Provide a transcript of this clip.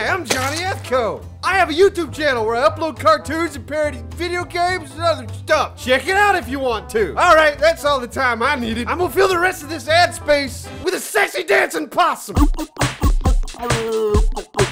Hi, I'm JonnyEthco. I have a YouTube channel where I upload cartoons and parody video games and other stuff. Check it out if you want to. All right, that's all the time I needed. I'm gonna fill the rest of this ad space with a sexy dancing possum.